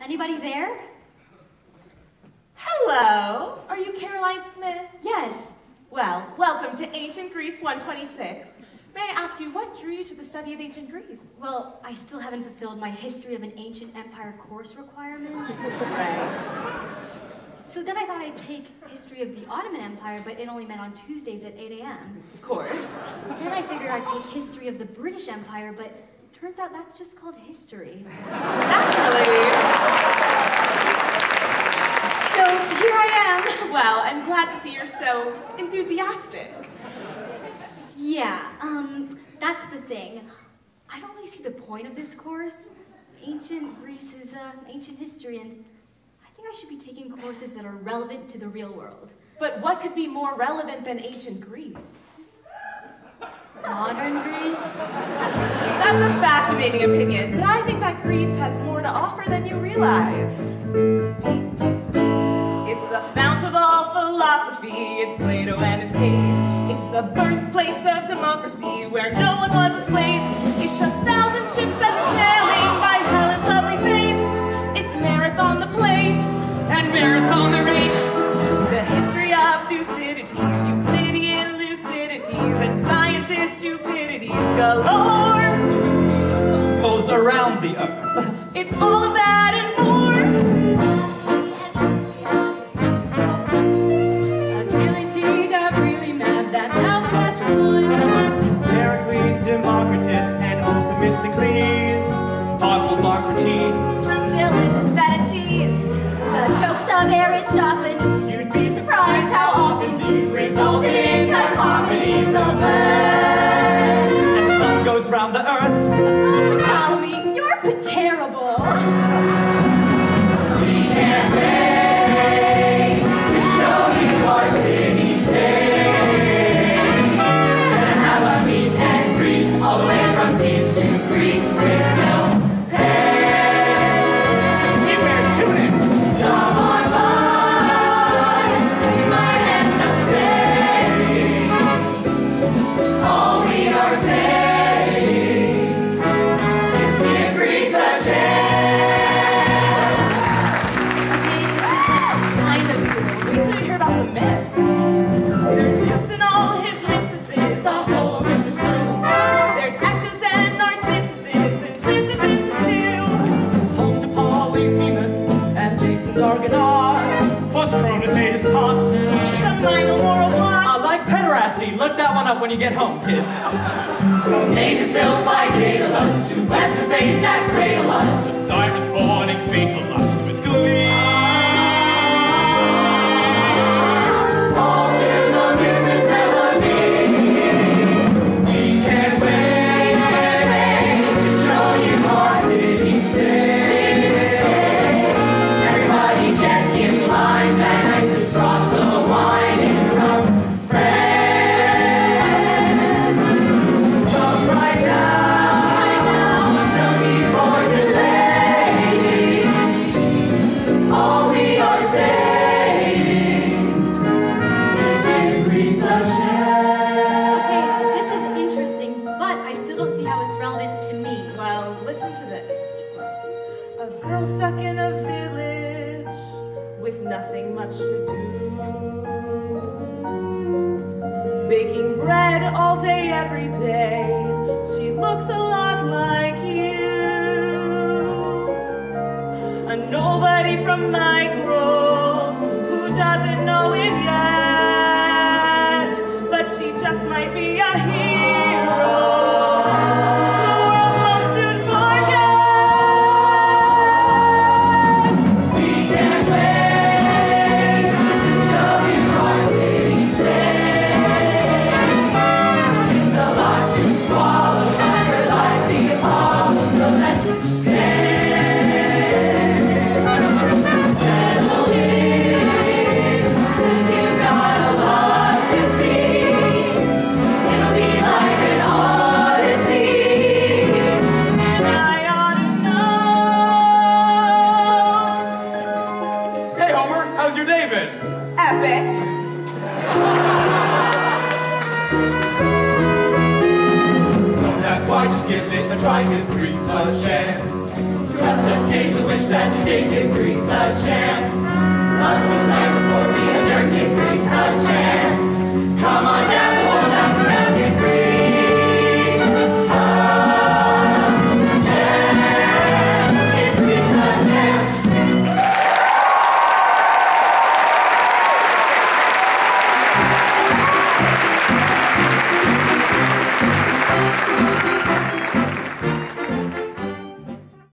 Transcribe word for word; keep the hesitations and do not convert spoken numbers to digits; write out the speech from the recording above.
Anybody there? Hello. Are you Caroline Smith? Yes. Well, welcome to Ancient Greece one twenty-six. May I ask you, what drew you to the study of ancient Greece? Well, I still haven't fulfilled my History of an Ancient Empire course requirement. Right. So then I thought I'd take History of the Ottoman Empire, but it only met on Tuesdays at eight A M Of course. Then I figured I'd take History of the British Empire, but turns out that's just called history. Naturally. So here I am. Well, I'm glad to see you're so enthusiastic. Yeah, um, that's the thing. I don't really see the point of this course. Ancient Greece is uh, ancient history, and I think I should be taking courses that are relevant to the real world. But what could be more relevant than ancient Greece? Modern Greece? That's a fascinating opinion, but I think that Greece has more to offer than you realize. It's the fount of all philosophy, it's Plato and his cave. It's the birthplace of democracy, where no one was a slave. It's a thousand ships set sailing by Helen's lovely face. It's Marathon the place, and Marathon the race. The history of Thucydides, Euclidean lucidities, and science's stupidities galore. Goes around the earth. It's all of that and more. That's how the West won. Pericles, Democritus, and Themistocles. Thoughtful Socrates. Delicious feta cheese. The jokes of Aristophanes. You'd be surprised how often these resulted in cacophonies of birth. And the sun goes round the earth. Oh, Ptolemy, you're terrible. We can't wait to show you our city-state. All the way from Thebes to Crete with no pants. We wear tunics. Stop on by, we might end up staying. All we are saying is give Greece a chance. Okay, this is kind of cool. We need to hear about the myths. There's Zeus and all his mysticism. The whole Olympus crew. There's Actors and Narcissus, and Sisyphus is too. It's home to Polyphemus and Jason's Argonauts. Plus Cronus ate his tots. Some minor moral plots. I like pederasty. Look that one up when you get home, kids. Maze is built by Daedalus, two webs of fate that cradle us. Cyrus spawning fatal lust with glee. All to the muse's melody. We can't wait to show you our city-state. Everybody get in line, that nicest brought the wine and come friends. Come right now, no need for delay. All we are saying is give Greece a chance. Okay, this is interesting, but I still don't see how it's relevant to me. Well, listen to this. A girl stuck in a village with nothing much to do. Baking bread all day, every day. She looks a lot like you. A nobody from my grove who doesn't know it yet. But she just might be a hero. The world won't soon forget. We can't wait to show you our city-state. It's a lot to swallow, under like the Apollos, so let's dance. Settle in, 'cause you've got a lot to see. It'll be like an odyssey. And I ought to know. Hey Homer, how's your day been? Epic. So that's why just give it a try, give Greece a chance. Just says Cage, I wish that you did give Greece a chance. Not too late before we adjourn, give